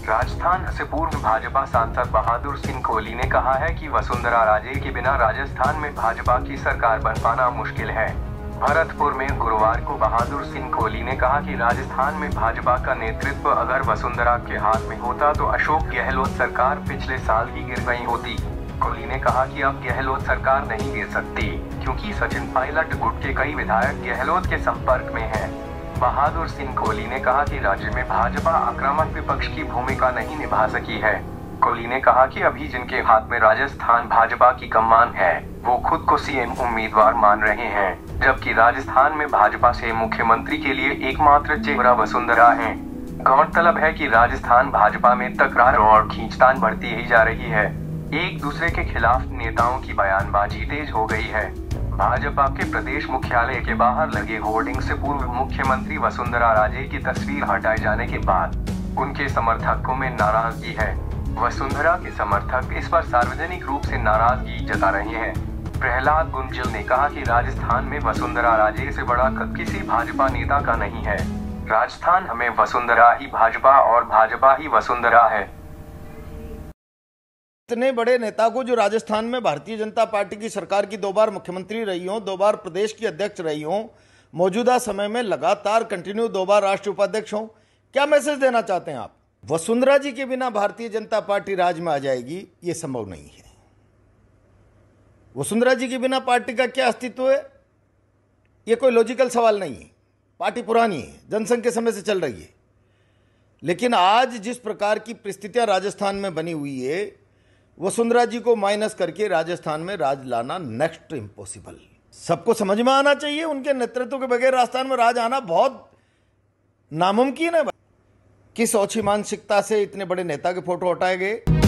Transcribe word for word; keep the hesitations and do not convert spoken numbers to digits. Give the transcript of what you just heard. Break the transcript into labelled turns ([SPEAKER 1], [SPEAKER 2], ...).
[SPEAKER 1] राजस्थान से पूर्व भाजपा सांसद बहादुर सिंह कोहली ने कहा है कि वसुंधरा राजे के बिना राजस्थान में भाजपा की सरकार बन पाना मुश्किल है। भरतपुर में गुरुवार को बहादुर सिंह कोहली ने कहा कि राजस्थान में भाजपा का नेतृत्व अगर वसुंधरा के हाथ में होता तो अशोक गहलोत सरकार पिछले साल ही गिर गई होती। कोहली ने कहा कि अब गहलोत सरकार नहीं गिर सकती क्योंकि सचिन पायलट गुट के कई विधायक गहलोत के संपर्क में हैं। बहादुर सिंह कोहली ने कहा कि राज्य में भाजपा आक्रामक विपक्ष की भूमिका नहीं निभा सकी है। कोहली ने कहा कि अभी जिनके हाथ में राजस्थान भाजपा की कमान है वो खुद को सीएम उम्मीदवार मान रहे हैं, जबकि राजस्थान में भाजपा से मुख्यमंत्री के लिए एकमात्र चेहरा वसुंधरा है। गौरतलब है कि राजस्थान भाजपा में तकरार और खींचतान बढ़ती ही जा रही है। एक दूसरे के खिलाफ नेताओं की बयानबाजी तेज हो गई है। भाजपा के प्रदेश मुख्यालय के बाहर लगे होर्डिंग से पूर्व मुख्यमंत्री वसुंधरा राजे की तस्वीर हटाए जाने के बाद उनके समर्थकों में नाराजगी है। वसुंधरा के समर्थक इस पर सार्वजनिक रूप से नाराजगी जता रहे हैं। प्रहलाद गुंजल ने कहा कि राजस्थान में वसुंधरा राजे से बड़ा कद किसी भाजपा नेता का नहीं है। राजस्थान हमें वसुंधरा ही भाजपा और भाजपा ही वसुंधरा है।
[SPEAKER 2] इतने बड़े नेता को जो राजस्थान में भारतीय जनता पार्टी की सरकार की दो बार मुख्यमंत्री रही हो, दो बार प्रदेश की अध्यक्ष रही हो, मौजूदा समय में लगातार कंटिन्यू दो बार राष्ट्रीय उपाध्यक्ष हो, क्या मैसेज देना चाहते हैं आप? वसुंधरा जी के बिना भारतीय जनता पार्टी राज में आ जाएगी, ये संभव नहीं है। वसुंधरा जी के बिना पार्टी का क्या अस्तित्व है, ये कोई लॉजिकल सवाल नहीं है। पार्टी पुरानी है, जनसंघ के समय से चल रही है, लेकिन आज जिस प्रकार की परिस्थितियां राजस्थान में बनी हुई है, वसुंधरा जी को माइनस करके राजस्थान में राज लाना नेक्स्ट इम्पॉसिबल। सबको समझ में आना चाहिए, उनके नेतृत्व के बगैर राजस्थान में राज आना बहुत नामुमकिन है। किस ओछी मानसिकता से इतने बड़े नेता के फोटो हटाए गए?